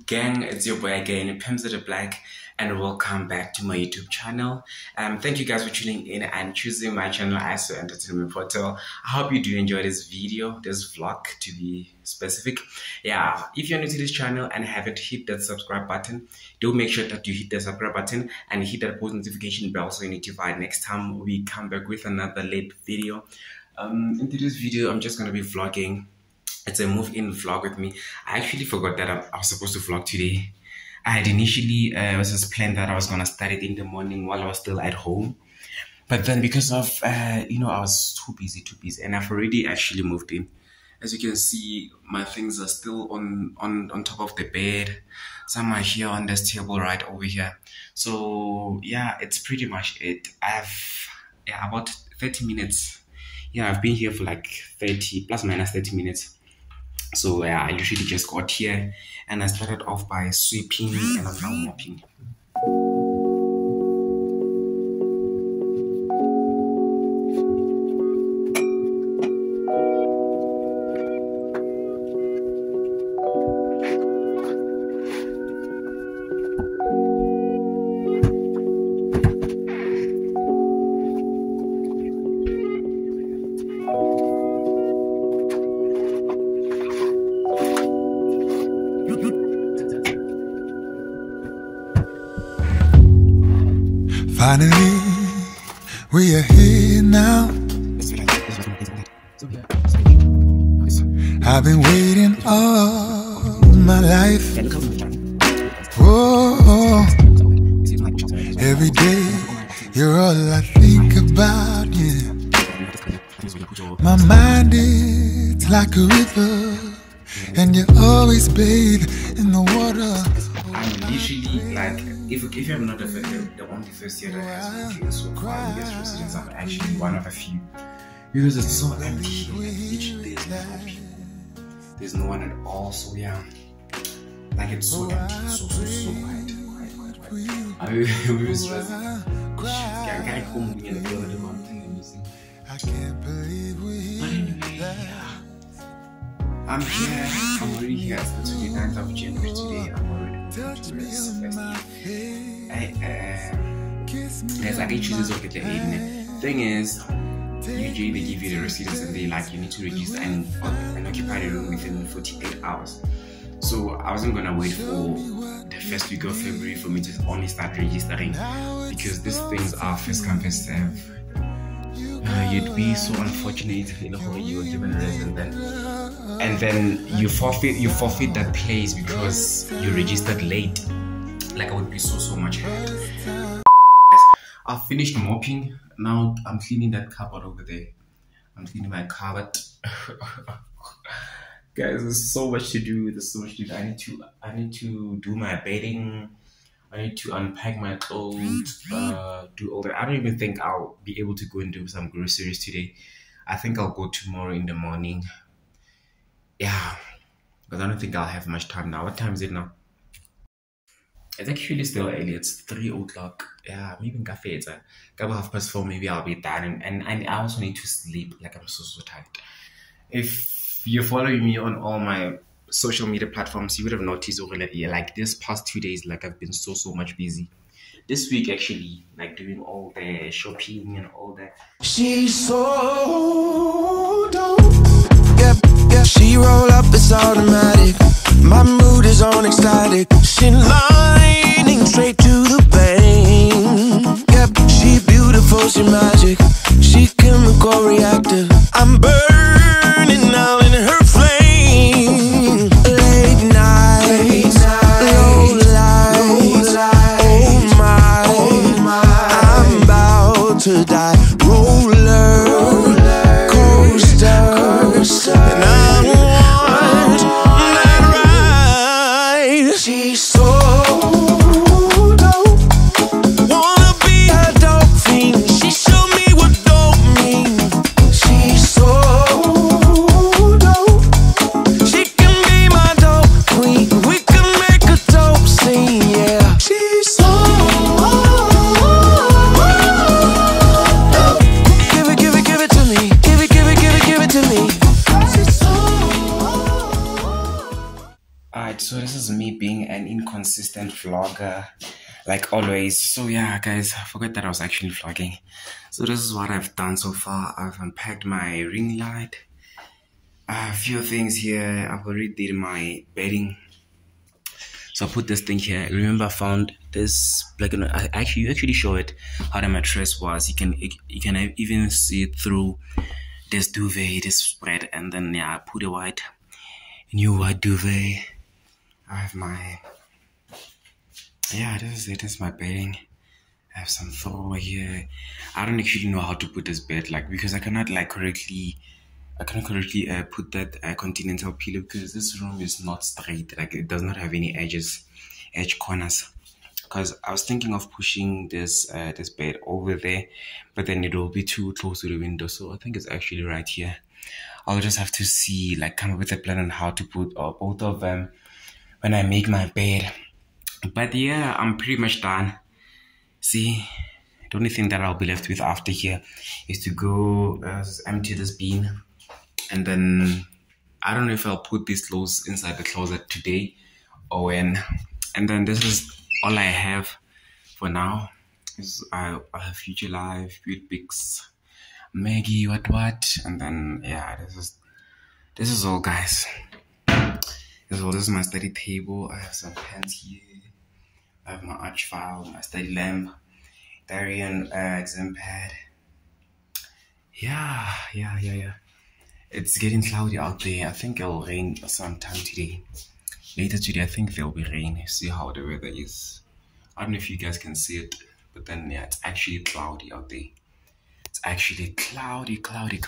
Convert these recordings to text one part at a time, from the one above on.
Gang, it's your boy again, Pimps the Black, and welcome back to my YouTube channel. Thank you guys for tuning in and choosing my channel as your entertainment portal. I hope you do enjoy this video, this vlog to be specific. Yeah, if you're new to this channel and haven't hit that subscribe button, do make sure that you hit the subscribe button and hit that post notification bell so you're notified next time we come back with another late video. In today's video, I'm just gonna be vlogging. It's a move-in vlog with me. I actually forgot that I was supposed to vlog today. I had initially was just planned that I was gonna start it in the morning while I was still at home, but then because of I was too busy, and I've already actually moved in. As you can see, my things are still on top of the bed. Some are here on this table right over here. So yeah, it's pretty much it. I have about 30 minutes. Yeah, I've been here for like 30 plus minus 30 minutes. So yeah, I literally just got here and I started off by sweeping and I'm now mopping. Finally, we are here now. I've been waiting all my life. Oh, every day you're all I think about, yeah. My mind is like a river, and you always bathe in the water. I'm usually like, if I'm not the only first year that has moved in so far in this residence, I'm actually one of a few. Because it's so empty here, like, literally there's no people. There's no one at all, so yeah. Like it's so empty, so quiet. I was stressing. Can't home in the building, I'm thinking music. But anyway, yeah. I'm here, I'm already here. It's the 29th of January today. I'm already going to rest. Guys, I did choose this over the evening. Thing is, usually they give you the receipts and they like you need to register and occupy the room within 48 hours. So I wasn't gonna wait for the first week of February for me to only start registering because these things are first come first serve. You'd be so unfortunate, you were given a resident and then you forfeit that place because you registered late. Like I would be so much hurt. I've finished mopping. Now I'm cleaning that cupboard over there. I'm cleaning my cupboard. Guys, there's so much to do. There's so much to do. I need to do my bedding. I need to unpack my clothes, do all that. I don't even think I'll be able to go and do some groceries today. I think I'll go tomorrow in the morning. Yeah, because I don't think I'll have much time now. What time is it now? It's actually still early. It's 3 o'clock. Yeah, maybe in cafe. It's a couple 4:30. Maybe I'll be done. And I also need to sleep. Like I'm so tired. If you're following me on all my social media platforms, you would have noticed already, like this past 2 days, like I've been so much busy. This week actually, like doing all the shopping and all that. She's so dope. Yep, she roll up, it's automatic. My mood is on ecstatic. She lining straight to the bank. Yep, she beautiful, she magic. She chemical reactor. I'm burning now in her flame. Late night, low light. Oh my, I'm about to die. Roller coaster, and I want that ride. She's so dope. Wanna be a dope fiend. She showed me what dope means. She's so dope. She can be my dope queen. We can make a dope scene, yeah. She's so dope. Give it to me. Give it to me. She's so. Alright, so this is me being an inconsistent vlogger, like always. So yeah, guys, I forgot that I was actually vlogging. So this is what I've done so far. I've unpacked my ring light. A few things here. I've already did my bedding. So I put this thing here. Remember, I found this black and you actually show it how the mattress was. You can even see it through this duvet, this spread, and then yeah, I put a new white duvet. I have my this is it. This is my bedding. I have some throw here. I don't actually know how to put this bed because I cannot correctly put that continental pillow because this room is not straight. It does not have any edge corners. Because I was thinking of pushing this bed over there, but then it will be too close to the window. So I think it's actually right here. I'll just have to see, come up with a plan on how to put both of them when I make my bed. But yeah, I'm pretty much done. See, the only thing that I'll be left with after here is to go empty this bin. And then I don't know if I'll put these clothes inside the closet today or when. And then this is all I have for now. I have Future Life, Beauty Pics, Maggie, what, and then yeah, this is all, guys. This is my study table. I have some pens here. I have my arch file, my study lamp, Darian exam pad. Yeah. It's getting cloudy out there. I think it'll rain sometime today. Later today, I think there'll be rain. See how the weather is. I don't know if you guys can see it, but then yeah, it's actually cloudy out there. It's actually cloudy.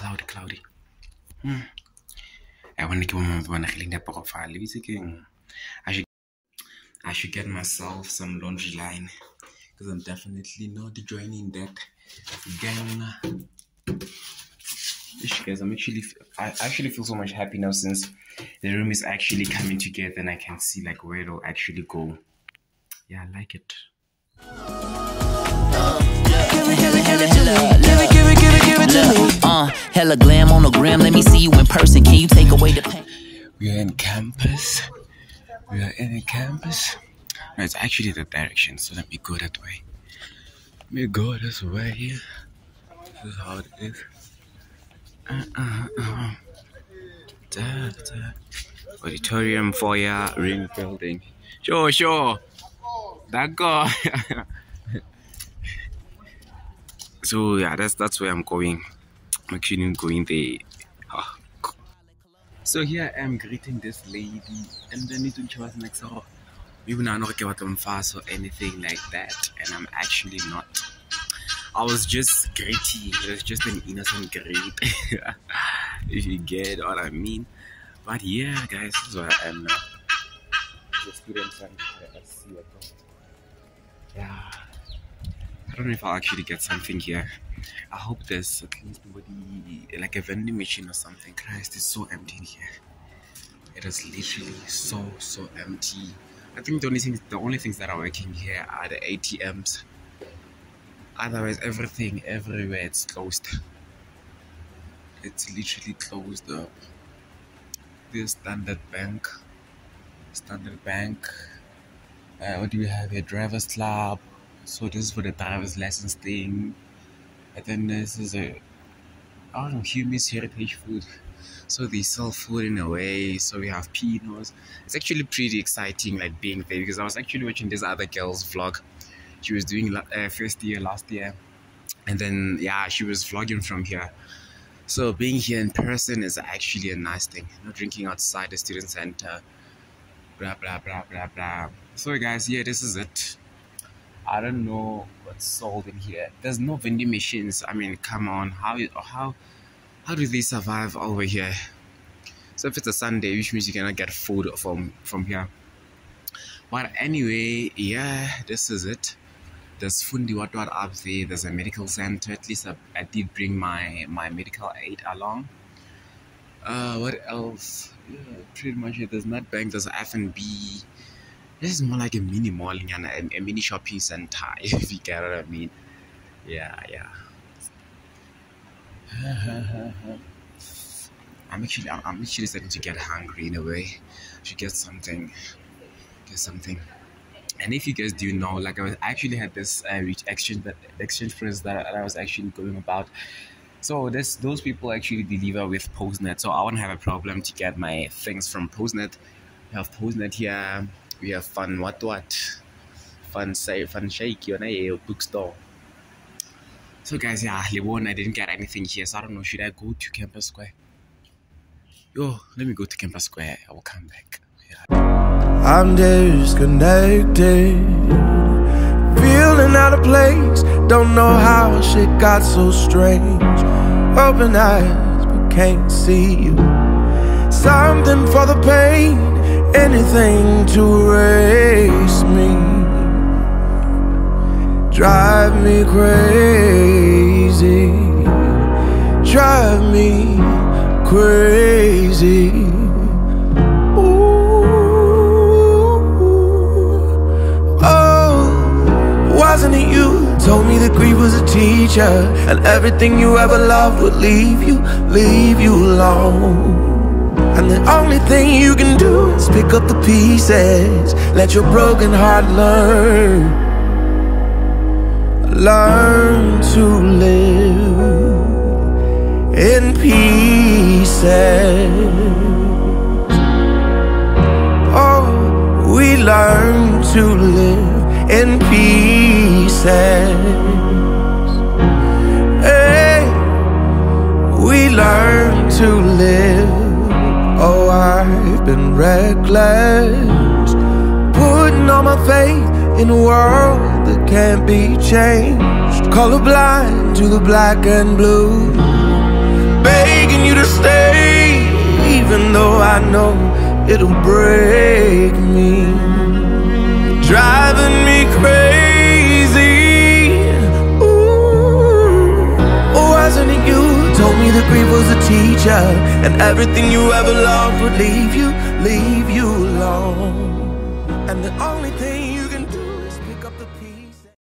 I should get myself some laundry line because I'm definitely not joining that gang. Guys, I actually feel so much happy now since the room is actually coming together and I can see where it'll actually go. Yeah, I like it. Hella glam on the gram. Let me see you in person. Can you take away the pain? We are in campus. No, it's actually the direction, so let me go that way. Let me go this way here. This is how it is. Auditorium, foyer, ring building. Sure. That guy. So yeah, that's where I'm going. I'm actually going there. So here I am greeting this lady, and then it was like, so you know, not get fast or anything like that, and I'm actually not. I was just greeting. It was just an innocent greet, if you get what I mean. But yeah, guys, this is where I am now. The students and see what goes. Yeah, I don't know if I'll actually get something here. I hope there's at least like a vending machine or something. Christ, it's so empty in here. It is literally so empty. I think the only things that are working here are the ATMs. Otherwise, everything everywhere it's closed. It's literally closed up. This Standard Bank. What do we have here? Driver's Club. So this is for the driver's license thing. And then this is Humis Heritage Food. So they sell food in a way. So we have Pinos. It's actually pretty exciting, being there, because I was actually watching this other girl's vlog. She was doing first year last year, and then yeah, she was vlogging from here. So being here in person is actually a nice thing. Not drinking outside the student center. Blah blah blah blah blah. So guys, yeah, this is it. I don't know what's sold in here. There's no vending machines. I mean, come on, how do they survive over here? So if it's a Sunday, which means you cannot get food from here. But anyway, yeah, this is it. There's Fundi what up there. There's a medical center. At least I did bring my medical aid along. What else? Yeah, pretty much it. There's Nedbank. There's F&B. This is more like a mini mall, a mini shopping center, if you get what I mean. Yeah. I'm actually starting to get hungry in a way. I should get something. And if you guys do know, like I actually had this exchange friends that I was actually going about. So those people actually deliver with Postnet. So I won't have a problem to get my things from Postnet. We have Postnet here. We have Fun Fun Shake, bookstore. So guys, yeah, Liwon, I didn't get anything here. So I don't know, should I go to Campus Square? Yo, let me go to Campus Square. I will come back. I'm disconnected, feeling out of place. Don't know how shit got so strange. Open eyes but can't see you. Something for the pain, anything to erase me. Drive me crazy, drive me crazy. Wasn't it you told me that grief was a teacher, and everything you ever loved would leave you alone? And the only thing you can do is pick up the pieces, let your broken heart learn to live in pieces. Oh, we learn to live in pieces. Hey, we learn to live. Oh, I've been reckless, putting all my faith in a world that can't be changed. Colorblind to the black and blue, begging you to stay, even though I know it'll break me. Driving me crazy. Ooh, wasn't it you told me that grief was a teacher, and everything you ever loved would leave you alone?